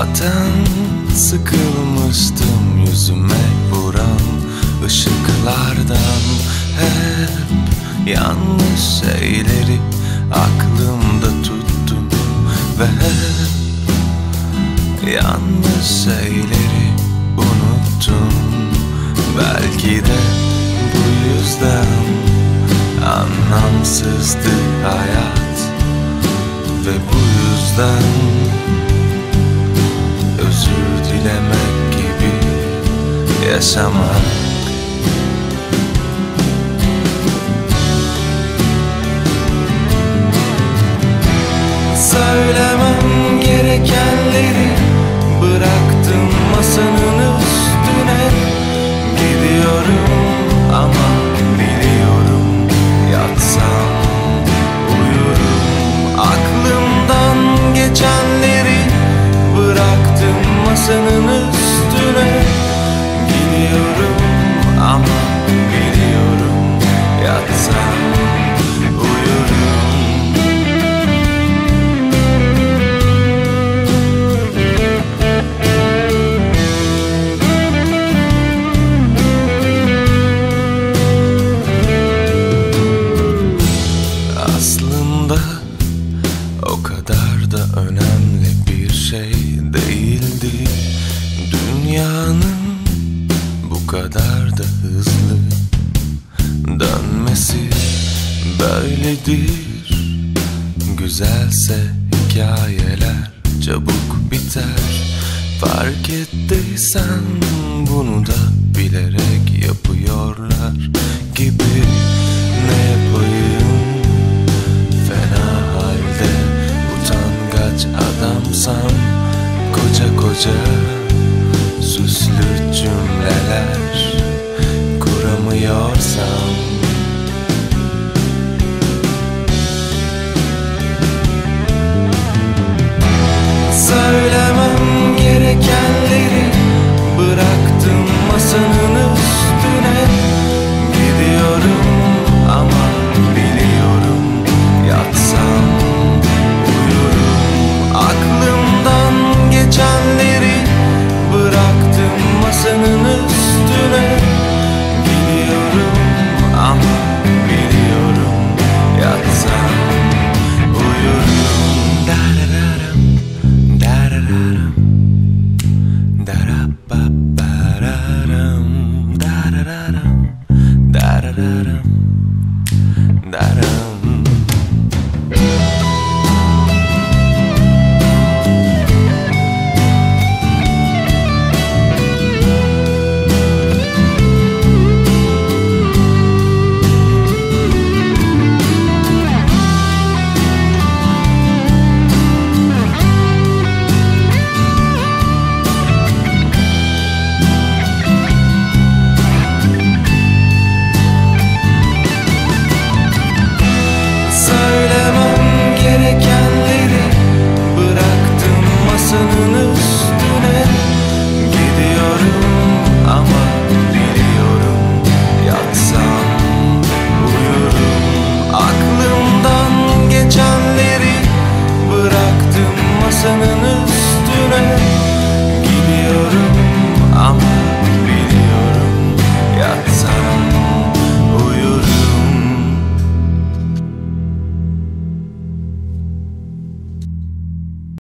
Zaten sıkılmıştım yüzüme vuran ışıklardan. Hep yanlış şeyleri aklımda tuttum ve hep yanlış şeyleri unuttum. Belki de bu yüzden anlamsızdı hayat ve bu yüzden özür dilemek gibi yaşamak. Söylemem gerekenleri bıraktım masanın üstüne. Gidiyorum ama biliyorum, yatsam uyurum. Aklımdan geçenleri bıraktım masanın üstüne. Gidiyorum ama biliyorum, yatsam uyurum. Aslında o kadar da önemli bir şey değildi. Dünyanın bu kadar da hızlı dönmesi böyledir. Güzelse hikayeler çabuk biter. Fark ettiysen bunu da bilerek yapıyorlar gibi. Ne yapayım, fena halde utangaç adamsam, koca koca süslü cümleler kuramıyorsam. Söylemem gerekenleri bıraktım masanın üstüne. Gidiyorum ama biliyorum, yatsam uyurum. Aklımdan geçenleri bıraktım masanın üstüne. Gidiyorum ama biliyorum, yatsam uyurum. Darararam, darararam, darababararam, darararam, darararam, daram. Söylemem gerekenleri bıraktım masanın üstüne. Gidiyorum ama biliyorum, yatsam uyurum. Aklımdan geçenleri bıraktım masanın üstüne. Gidiyorum ama biliyorum, yatsam